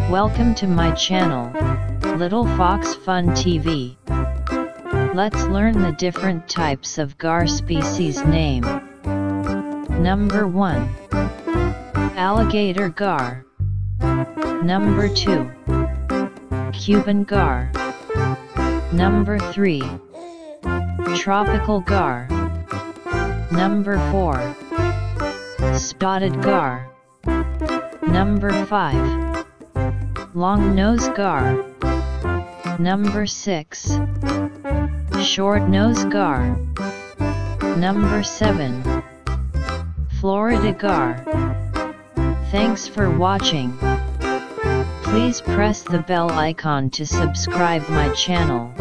Welcome to my channel, Little Fox Fun TV. Let's learn the different types of gar species name. Number 1. Alligator gar. Number 2. Cuban gar. Number 3. Tropical gar. Number 4. Spotted gar. Number 5. Longnose gar. Number 6. Short-nose gar. Number 7. Florida gar. Thanks for watching. Please press the bell icon to subscribe my channel.